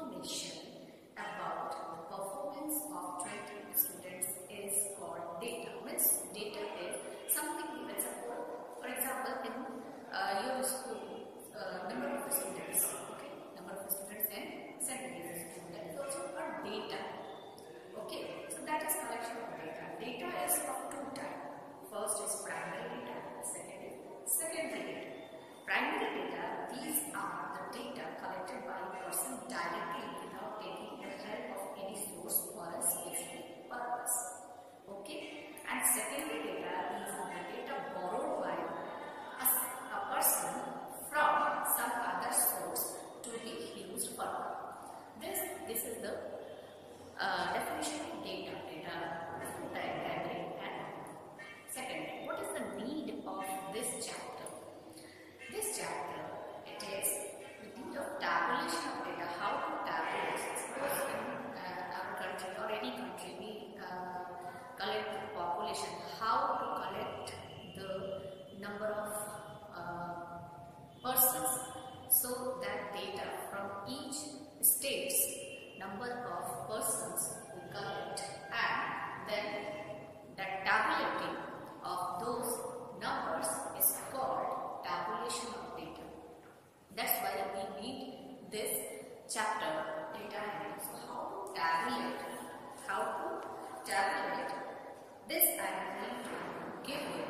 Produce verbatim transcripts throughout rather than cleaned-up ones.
information about the performance of twenty students is called data. Means data is something given. Suppose, for example, in uh, your school, uh, number of students, okay, number of students and centimeters students is also called data. Okay, so that is collection of data. Data is of two types. First is primary data, second is secondary data. Primary data, these are the data collected by a person directly without taking the help of any source for a specific purpose. Okay, and secondary data, these are the data borrowed by a, a person from some other source to be used further. This, this is the uh, definition of data. Data is two types, primary and secondary. What is the need of this chapter? This chapter, it is the need of tabulation of data. How to tabulate? Suppose in uh, our country or any country we uh, collect the population. How to collect the number of uh, persons, so that data from each state's number of persons we collect, and then the tabulating of those numbers is called tabulation of data. That's why we need this chapter, data analysis. So how to tabulate? How to tabulate? This I am going to give you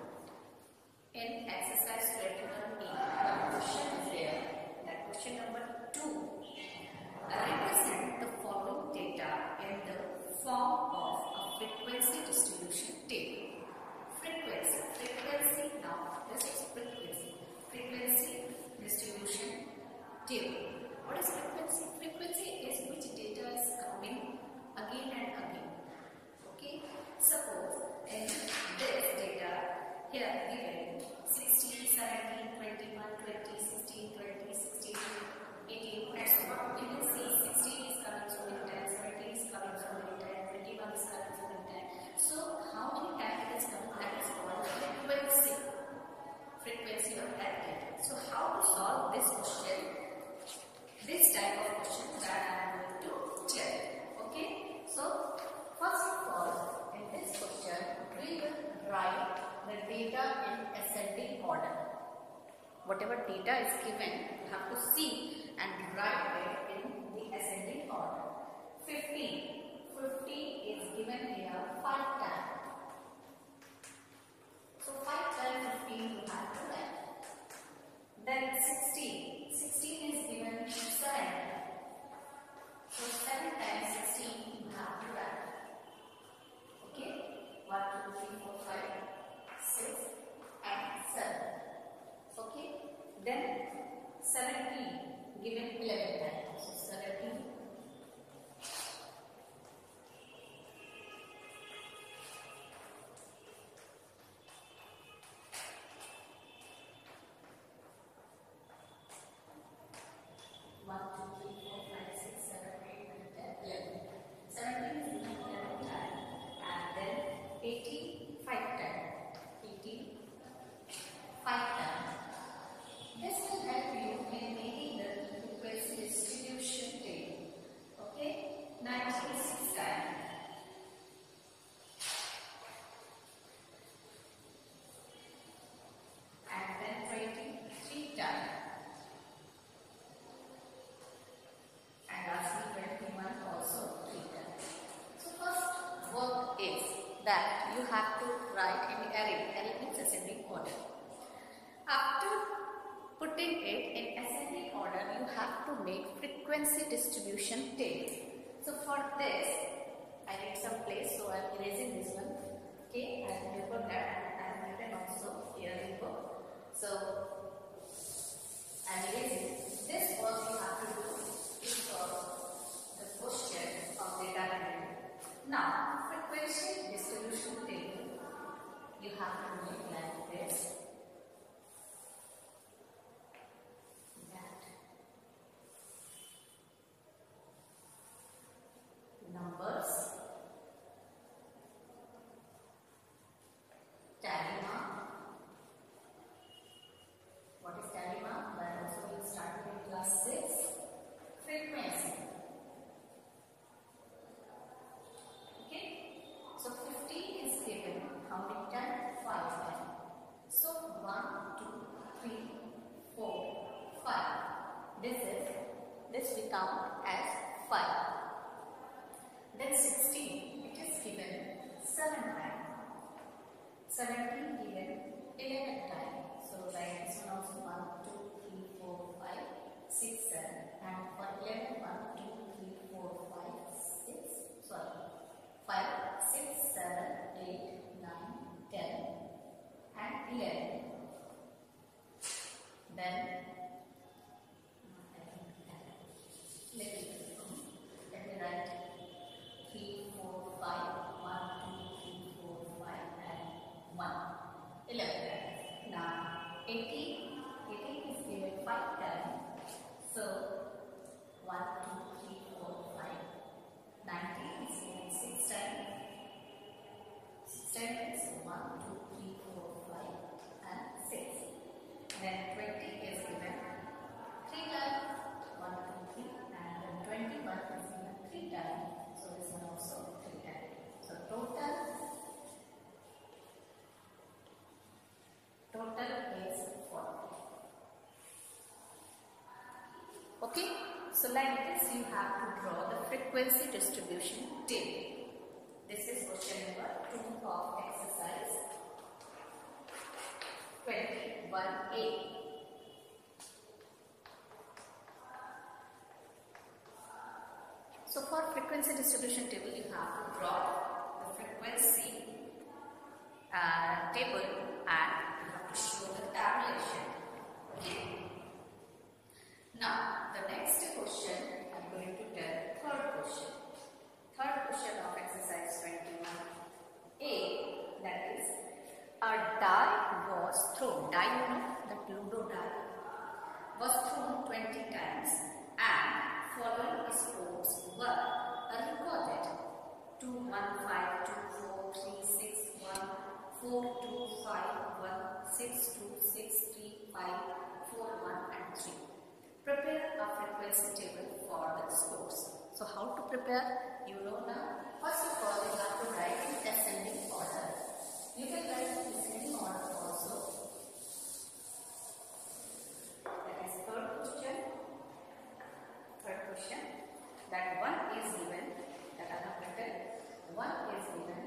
in exercise twenty-one A. The question is there. That question number two. Represent the following data in the form of a frequency distribution table. Frequency. Frequency. Now this is frequency. Frequency distribution table. What is frequency? Frequency is which data is coming again and again. Okay. Suppose in this data here given sixteen, seventeen, twenty-one, twenty, sixteen, twenty, sixteen, eighteen, and so on. You will see sixteen is coming so many times, seventeen is coming so many times, twenty-one is coming so many times. So how many times it is coming? That is called frequency. Frequency of that data. So how to solve this question? This type of question that I am going to tell you. Okay. So first of all, in this question, we will write the data in ascending order. Whatever data is given, you have to see and write it in the ascending order. fifteen. fifteen is given here five times. So five times fifteen you have to write. Then sixteen. sixteen is given seven. So seven times sixteen you have to write. Okay? one, two, three, four, five, six and seven. Okay? Then seventeen given eleven times. So seventeen. one, two, three, four, five, six, seven, eight, nine, ten, eleven. seventeen is given eleven times. And then eighteen, five times. eighteen, five times. This will help you in making the frequency distribution table. Okay? nineteen, six times. And then twenty-three times. And lastly twenty-one also three times. So first work is that you have to write in array. Array means ascending order. After putting it in ascending order, you have to make frequency distribution table. So for this, I need some place, so I am erasing this one. Okay, I have remembered that and I have written also here in book. So I am erasing. This work you have to do is for the question of data analysis. Now, frequency distribution table, you have to make like this. Numbers, tally mark. What is tally mark? That also we started in class six. digits we count as five. Then sixteen, it is given seven times. seventeen given eleven times. So like this one also one, two, three, four, five, six, seven. And for eleven, one, two, three, four, five, six, sorry, five, six, seven, eight, nine, ten, and eleven. Then let me, let me write three, four, five, one, two, three, four, five, and one. eleven. Now eighteen, eighteen is given five times. So one, two, three, four, five. nineteen is given six times. six times is one, two, three, four, five, and six. Then twenty is given three times. one, two, three, and then twenty-one is given three times. So this one also three times. So total, total is forty. Okay, so like this you have to draw the frequency distribution table. This is question number two of exercise twenty-one A. So for frequency distribution table, you have to draw the frequency uh, table and you have to show the tabulation. Okay. Now the next question I am going to tell third question. Third question of exercise twenty-one A, that is a die was thrown. Die, you know, that Ludo die was thrown twenty times and following sports were recorded: two, one, five, two, four, three, six, one, four, two, five, one, six, two, six, three, five, four, one, and three. Prepare a frequency table for the sports. So how to prepare? You know now. First of all, you have to write in ascending order. You can write in descending order also. That is third question. Third question. That one is given. That I have written. One is given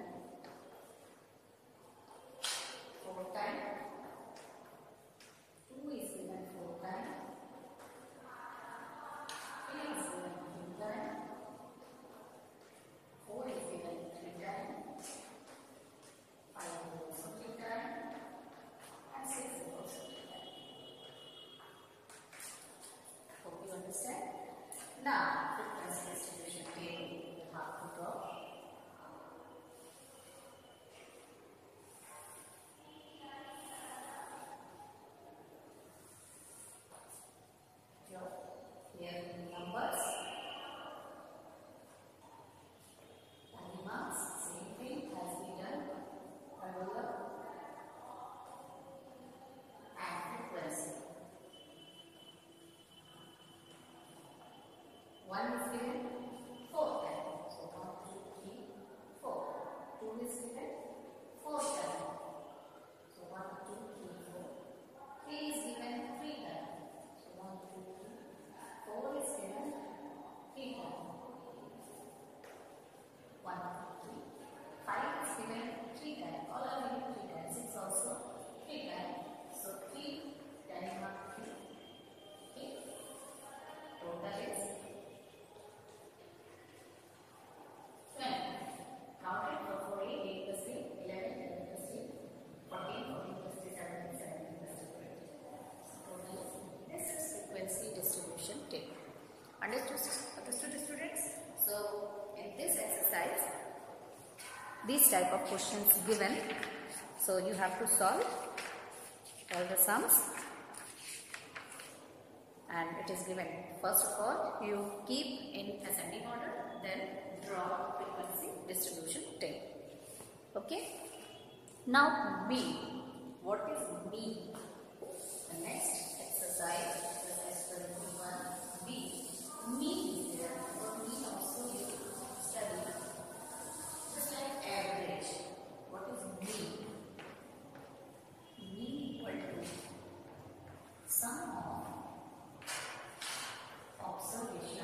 four times. Two is given four times. Three is given three times. Four is given three times. Five is also three times. And six is also three times. Hope you understand. Now, frequency distribution table you have to draw. Here numbers, tiny marks, same thing has been done, ruler and frequency. One is given four times, so one, two, three, four. Two is given four times, so one, two, three, four. Three is given three times, so one, two, three. Four is given three times. One, two, three. Five is given three times. All are given three times. Six also three times. So three times one, three. Okay. Total is twenty. Count it for four, eight, eight plus three, eleven, eleven plus three, fourteen, fourteen plus three, seventeen, seventeen plus two, twenty. So total is, this is frequency distribution table. Understood, understood students? So in this exercise, these type of questions given. So you have to solve all the sums. And it is given. First of all, you keep in ascending order, then draw frequency distribution table. Okay? Now B. What is B? The next exercise, exercise twenty-one B. Mean is there. For mean also you study. Just like average. What is mean? Mean equal to sum of observation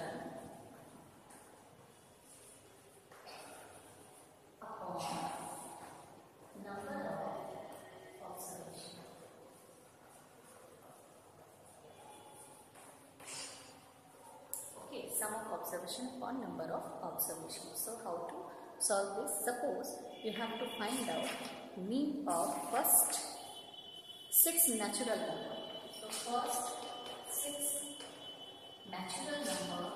sum of observation upon number of observations. So how to solve this? Suppose you have to find out mean of first six natural number. So first six natural number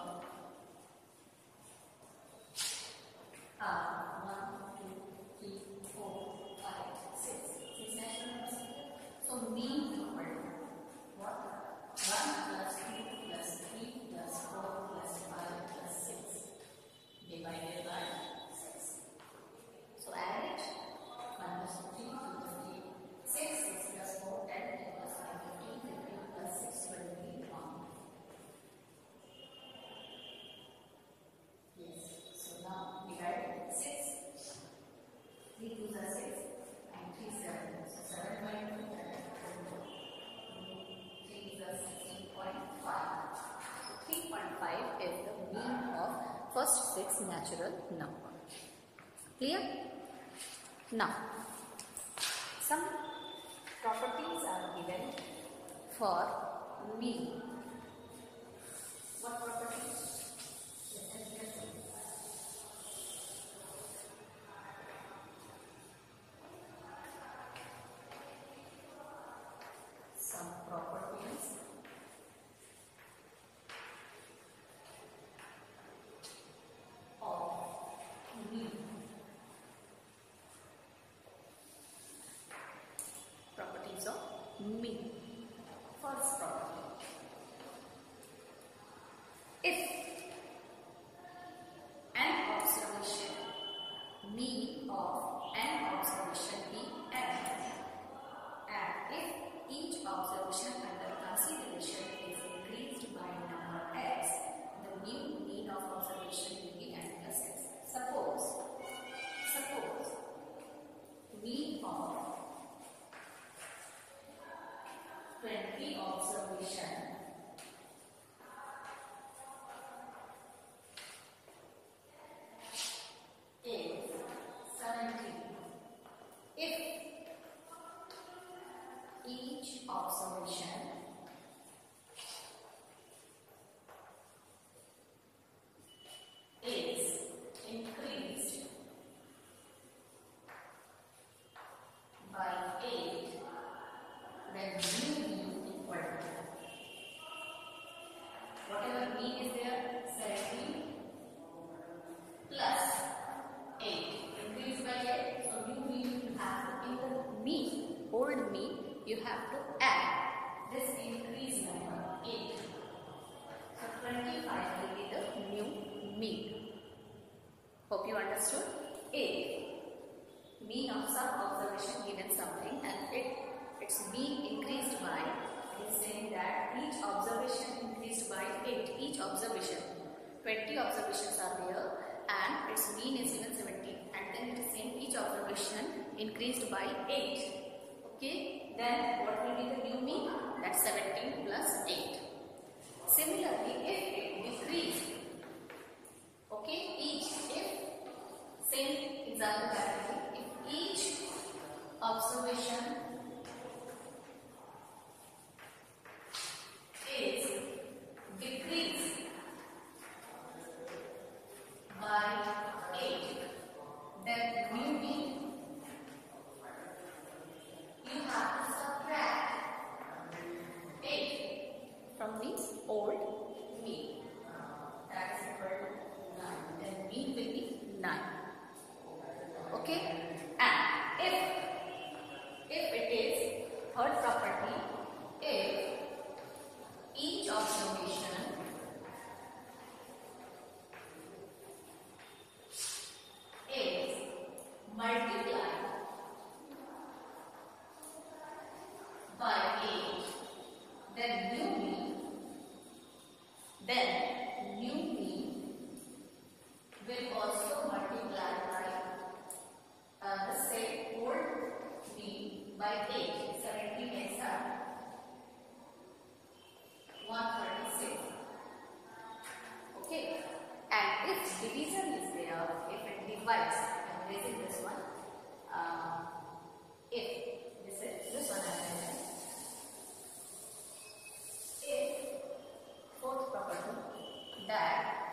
are one, two, three, four, five, six. Six natural numbers. So mean equal to what? one plus two plus three plus four plus five plus six divided by six. So add it. one plus two, three, two plus three, six, six plus four, ten, ten plus five, fifteen, fifteen plus six, twenty-one. Yes. So now divide six. three twos are six and three seven. So seven by two, three is sixteen point five. So three point five is the mean of first six natural number. Clear? Now, some properties are given for mean. What properties? Some properties of mean. Properties of mean. First property. If an observation, mean of an observation be n, and if each observation under consideration is increased by number x, the new mean of observation will be n plus x. Suppose, suppose mean of twenty observation is seventeen. If each observation is increased by eight, then new mean equal to whatever mean is there, seventeen plus eight increased by eight. So new mean you have to, in the mean, old mean, you have to add this increased number eight. So twenty-five will be the new mean. Hope you understood. If mean of some observation given something and it its mean increased by, it is saying that each observation increased by eight. Each observation, twenty observations are there and its mean is given seventeen, and then it is saying each observation increased by eight. Okay, then what will be the new mean? That's seventeen plus eight. Similarly, if it decreased, okay, each, if, same example category, if each observation is decreased by eight, then new mean, you have to subtract eight from the old mean. That is equal to nine. Then mean will be nine. Okay? And if, if it is third property, if each observation is multiplied by eight, then new mean, then new mean will also multiply by uh, the same old mean by eight. seventeen is one hundred thirty-six. Okay, and if division is there, if it divides, I'm raising this one. Uh, if this is this one, I'm raising. If fourth property that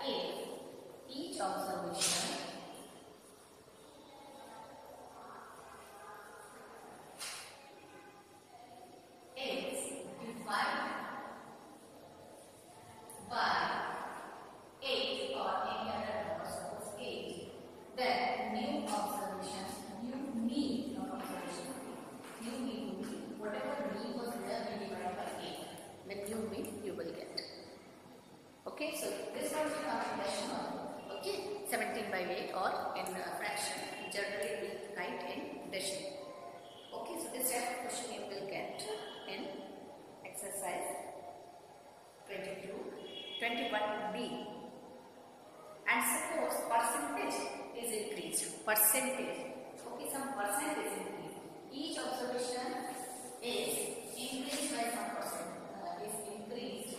Okay, so this one will come in decimal. Okay, seventeen by eight or in uh, fraction. Generally we write in decimal. Okay, so this type of question you will get in exercise twenty-two, twenty-one B. And suppose percentage is increased. Percentage. Okay, some percent is increased. Each observation is increased by some percent. Uh, is increased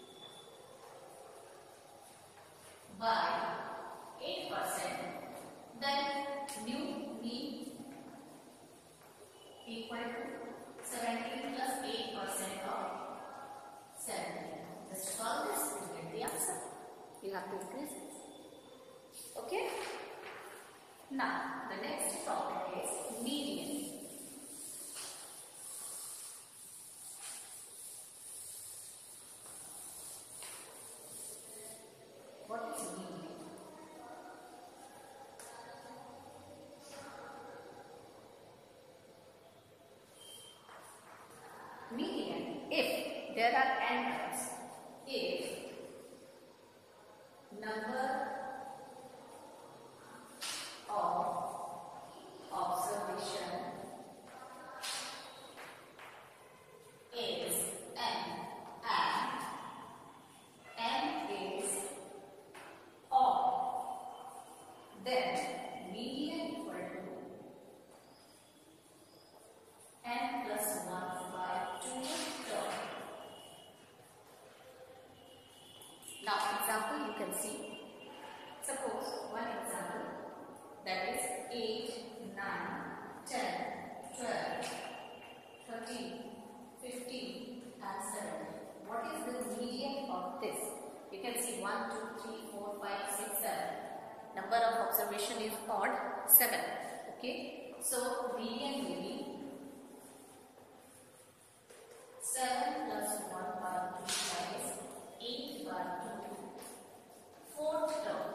by eight percent. Then new mean equal to seventeen plus eight percent of seventeen. Just solve this, you get the answer. You have to increase it. Okay? Now, the next topic is median. What is median? Median, if there are n terms, if number of observation is n and n is odd, then median equal to n plus one by two term. Now example you can see. Suppose one example, that is eight, nine, ten, twelve, thirteen, fifteen and seventeen. What is the median of this? You can see one, two, three, four, five, six, seven. Number of observation is odd, seven. Okay. So median will be seven plus one by two is eight by two. Fourth term.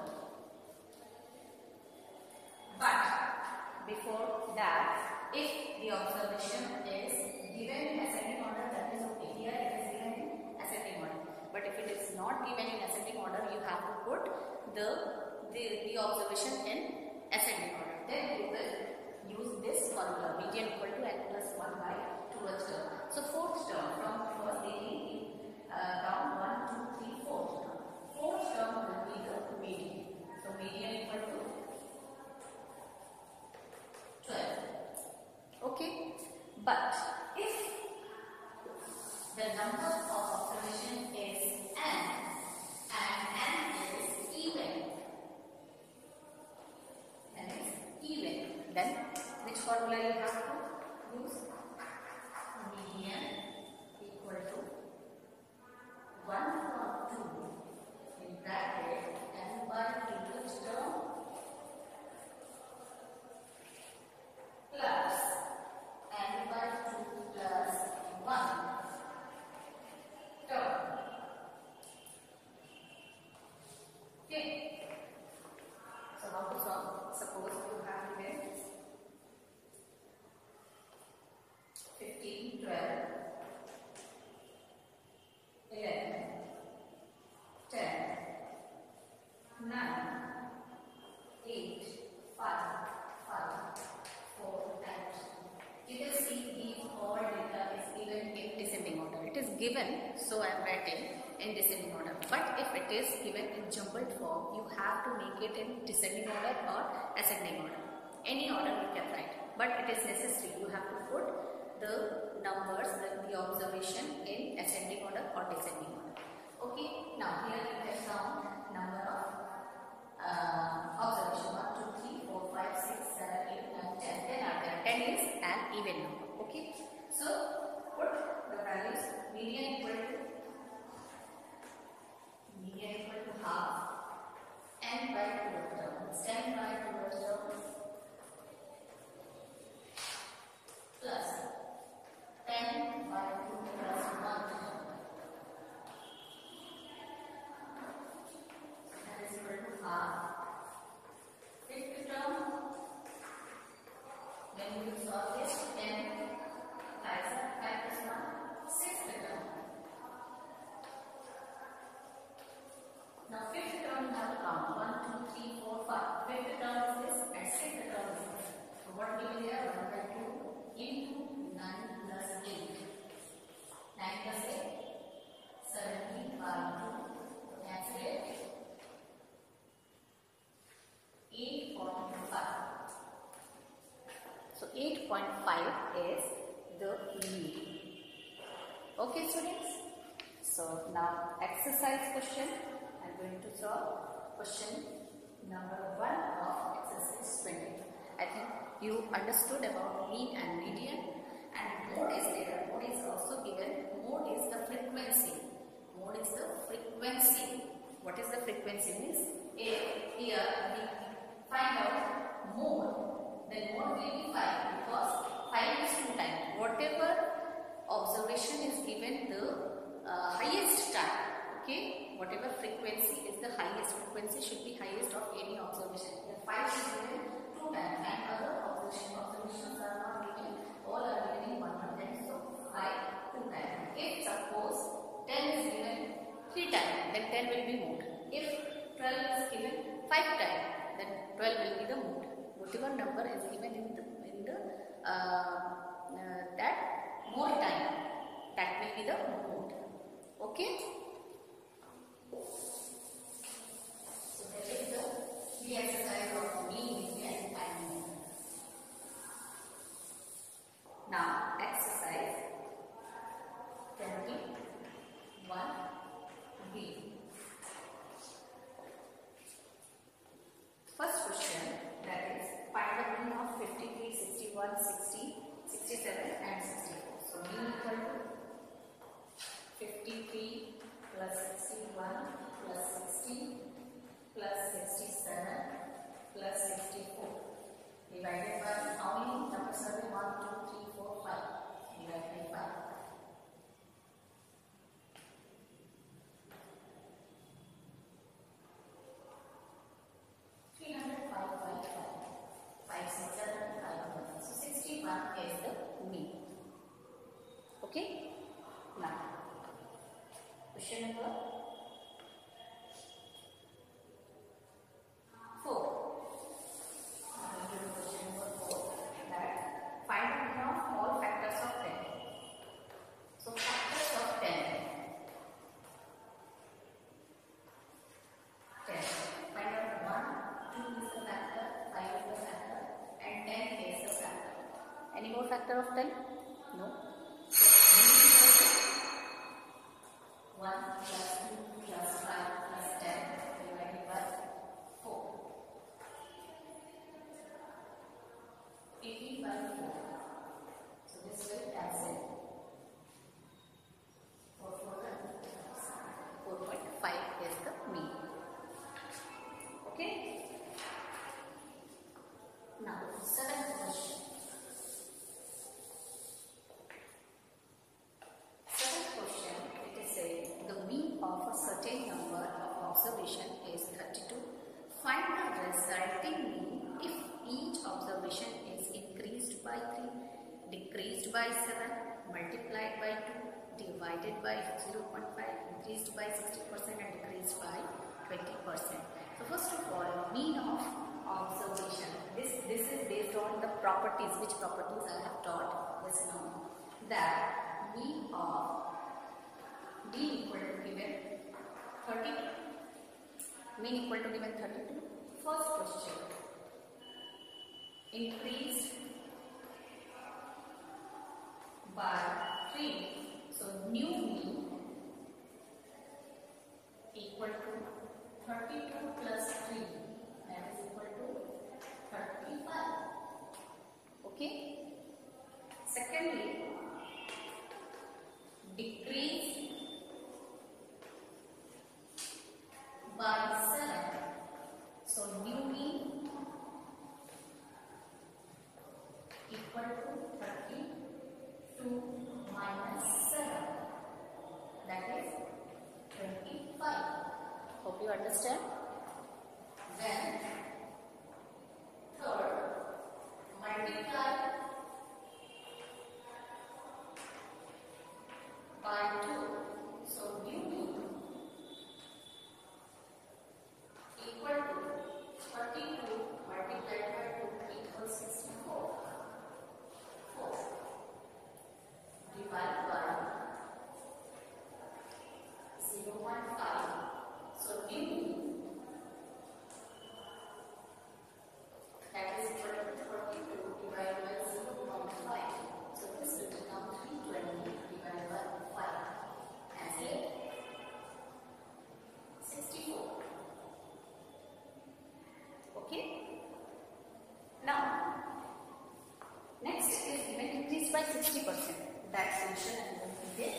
But before that, if the observation is given in ascending order, that is okay. Here it is given in ascending order. But if it is not given in ascending order, you have to put the the, the observation in ascending order. Then you will use this formula, median equal to n plus one by twelfth term. So fourth term from first taking uh, down one, two, three, fourth term. Fourth term will be the median. So median equal to twelve. Okay, but if the number of observation is n and n is even, n is even, then which formula you have to use? Median equal to one or two in bracket n by twelfth term plus n by two plus one term. Okay. So how to solve? Suppose you have here fifteen, twelve, eleven, ten, nine, eight, five, five, four, and you can see these all data is given in descending order. It is given, so I am writing in descending order. But if it is given in jumbled form, you have to make it in descending order or ascending order. Any order you can write, but it is necessary. You have to put the numbers, the, the observation in ascending order or descending order. Okay. Now here you can count number of uh, observation one, two, three, four, five, six, seven, eight, nine, ten. Then are there ten is an even number. Okay. So put the values. Median equal to median equal to half n by twelve terms. ten by twelve terms plus ten by two plus one term Now fifth term we have to count. one, two, three, four, five. Fifth term is this and sixth term is this. So what will be there? one by two into nine plus eight. nine plus eight, seventeen by two. Cancel it. eight point five. So eight point five is the mean. Okay students. So now exercise question. I am going to solve question number one of exercise twenty. I think you understood about mean and median, and mode is there. Mode is also given. Mode is the frequency. Mode is the frequency. What is the frequency means? If here we find out mode, then mode will be five because five is two times. Whatever observation is given the uh, highest time. Okay, whatever frequency is the highest frequency should be highest of any observation. If five is given two times and other observation observations are not given, all are given in one time. So five two times. If suppose ten is given three times, then ten will be mode. If twelve is given five times, then twelve will be the mode. Whatever number is given in the in the uh, uh, that more time, that will be the mode. Okay. So that is the the exercise of mean, median, and mode. Now exercise twenty-one B. First question, that is find the mean of fifty-three, sixty-one, sixty, sixty-seven and sixty-four. So mean equal to fifty-three plus sixty-one plus sixty plus sixty-seven plus sixty-four divided by how many numbers are there? one, two, three, four, five. Divided by five. three hundred five by five. five, six, seven, five, one. So sixty-one is the mean. Okay? Now, question number four. Question number four. That find the mean of all factors of ten. So factors of ten. ten. Find out one, two is the factor, five is the factor, and ten is the factor. Any more factor of ten? No. one plus two plus five plus ten divided by four. eighteen by four. So this will cancel. four, four, four point five is the mean. Okay? Now, seventh question. Of a certain number of observation is thirty-two. Find the resulting mean if each observation is increased by three, decreased by seven, multiplied by two, divided by zero point five, increased by sixty percent and decreased by twenty percent. So first of all, mean of observation. This, this is based on the properties, which properties I have taught just now. That mean of D equal to given thirty-two. Mean equal to given thirty-two. First question. Increased by three. So new mean equal to thirty-two plus three. That is equal to thirty-five. Okay. Secondly, decrease by seven. So new mean equal to thirty-two minus seven. That is twenty-five. Hope you understand. Then third, multiply by two. So new mean exponential I am going to get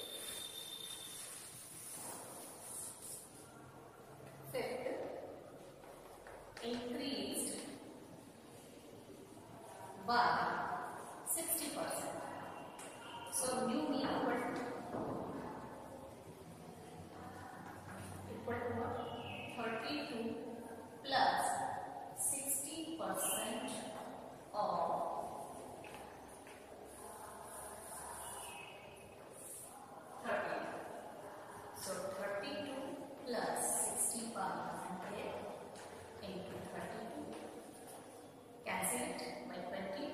fifth increased by sixty percent. So mu mean equal to equal to what? thirty-two plus sixty percent of thirty. So thirty-two plus sixty by one hundred into thirty-two. Cancel it by twenty.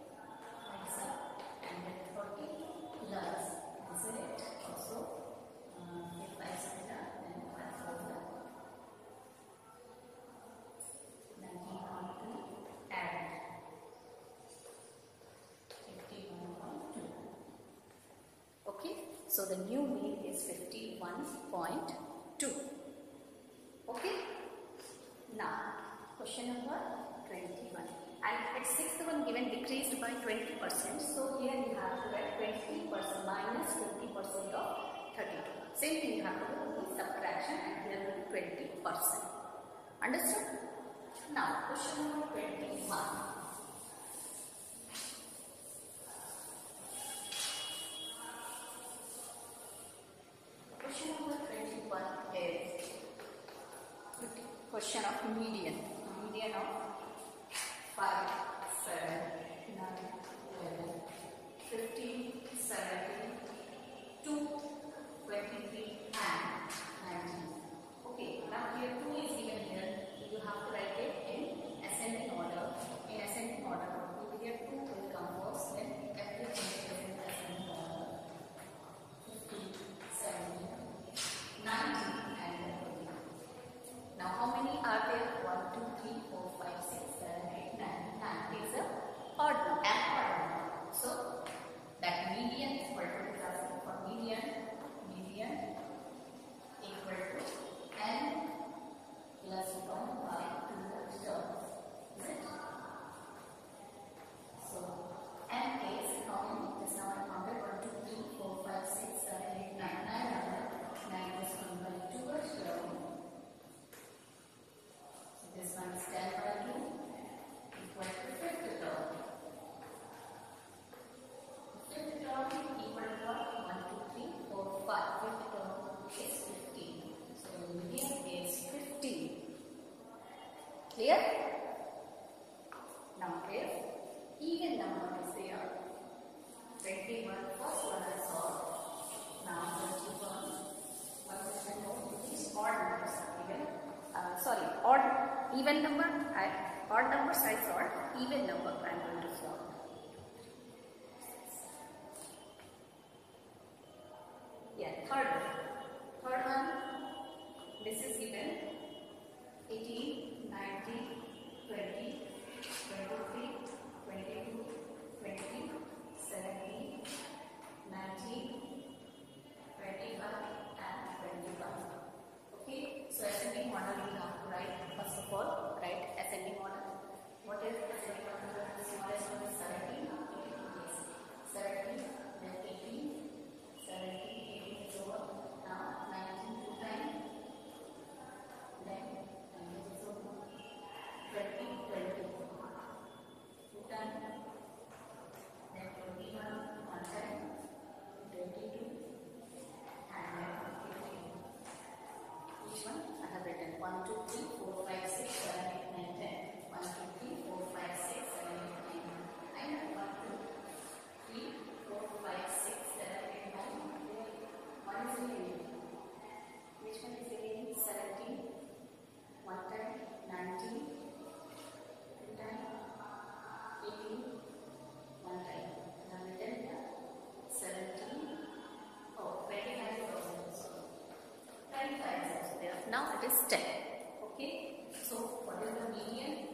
And then thirty plus cancel it also. Uh, if I split up, then five further. nineteen point two and fifty-one point two. Okay, so the new mean is fifty-one point two. Okay, now question number twenty-one. And its sixth one given decreased by twenty percent. So here you have to write twenty percent minus fifty percent of thirty-two. Same thing you have to do with subtraction and here will be twenty percent. Understood? Now question number twenty-one. Question number twenty-one is question of median. Median of five, seven, nine, eleven, fifteen, seventeen, two, twenty-three and nineteen. Okay, now here two is given here. You have to write it in ascending order. In ascending order, here two will come first, then everything is in ascending order. fifteen, seventeen, nineteen and twenty. Now how many are there? one, two, three, four, five, six, seven, eight, nine, nine is a odd number, an odd number. So that median is equal to, for median, median equal to n plus one by two terms. Is it? So n is how many? Just now I counted one, two, three, four, five, six, seven, eight, nine, nine number. nine is one by two terms. This one is ten by two equal to fifth term. Fifth term equal to what? one, two, three, four, five. Fifth term is fifteen. So the median is fifteen. Clear? Now if even number is there, twenty-one, first one I solved. Now twenty-one, one question more. These odd numbers are given. Uh, sorry, odd, even number, I, odd numbers I solved, even number I am going to solve. Yeah, third one. Third one, this is given eighteen, nineteen, twenty, twenty-three, twenty-two, twenty, seventeen, nineteen, twenty-five and twenty-one. Okay, so ascending order we have to write. First of all, write ascending order. What is ascending order? The smallest one is seventeen. Yes, seventeen, then eighteen, seventeen, eighteen is over. Now nineteen to ten, then nineteen is over. twenty, twenty, two ten, then twenty-one, one ten, twenty-two, and then fifteen. Which one? I have written one, two, three, four, five, six, seven, eight, nine, ten. one, two, three, four, five, six, seven, eight, nine, nine. one, two, three, four, five, six, seven, eight, nine. one is remaining. Which one is remaining? seventeen. one time, nineteen. two time, eighteen. one time. Now written here. seventeen. Oh, twenty-five is also there. twenty-five is also there. Now it is ten. Okay. So what is the median?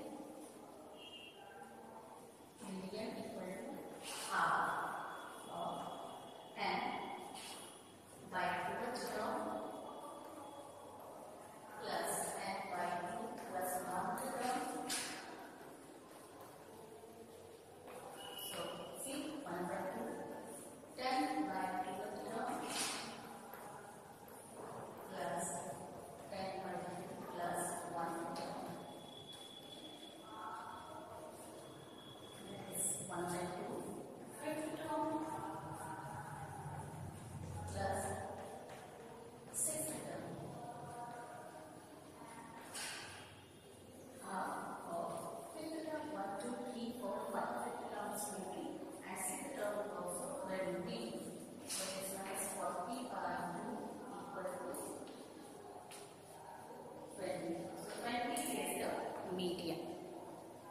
Median equal to half of n by two term plus n by two plus one term. So see one by two, ten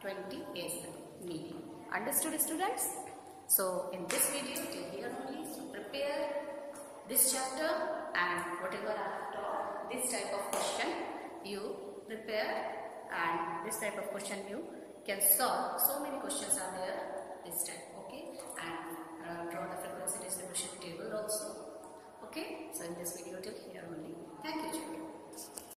twenty is the median. Understood, students? So in this video till here only, so prepare this chapter and whatever I have taught, this type of question you prepare and this type of question you can solve. So many questions are there this time, okay? And uh, draw the frequency distribution table also, okay? So in this video till here only. Thank you, children.